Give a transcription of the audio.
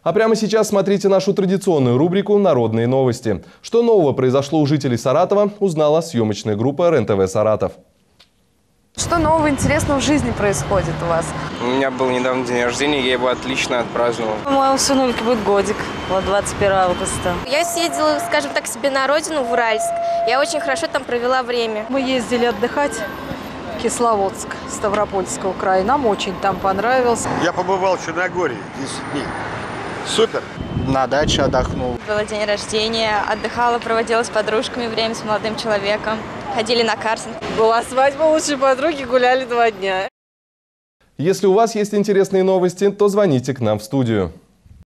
А прямо сейчас смотрите нашу традиционную рубрику «Народные новости». Что нового произошло у жителей Саратова, узнала съемочная группа РЕН-ТВ «Саратов». Что нового интересного в жизни происходит у вас? У меня был недавно день рождения, я его отлично отпраздновал. Моему сынульке будет годик, вот 21 августа. Я съездила, скажем так, себе на родину, в Уральск. Я очень хорошо там провела время. Мы ездили отдыхать в Кисловодск, Ставропольского края. Нам очень там понравилось. Я побывал в Черногории 10 дней. Супер! На даче отдохнул. Было день рождения, отдыхала, проводила с подружками время, с молодым человеком. Ходили на картинг. Была свадьба лучшей подруги, гуляли 2 дня. Если у вас есть интересные новости, то звоните к нам в студию.